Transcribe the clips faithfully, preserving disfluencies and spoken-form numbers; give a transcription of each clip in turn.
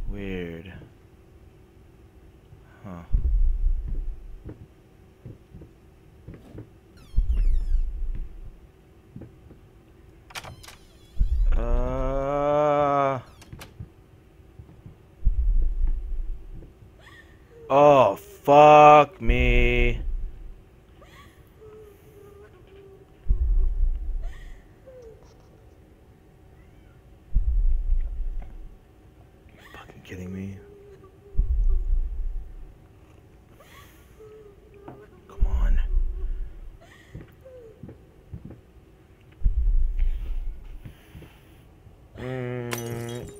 Weird. Huh. Uh. Oh, fuck me. You fucking kidding me? Come on. Mm,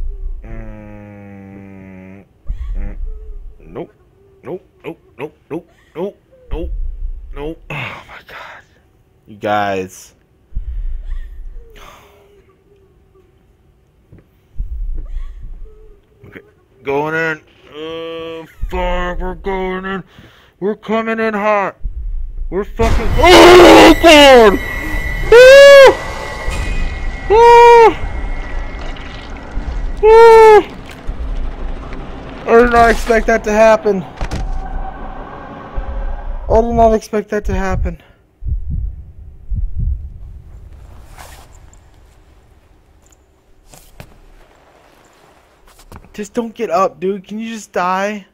mm, mm. Nope. Nope. Nope. Nope. Nope. Nope. Nope. Nope. Oh my god. You guys. Okay. Going in. Oh fuck, we're going in. We're coming in hot. We're fucking. Oh god! Woo! Woo! Woo! I did not expect that to happen. I did not expect that to happen. Just don't get up, dude. Can you just die?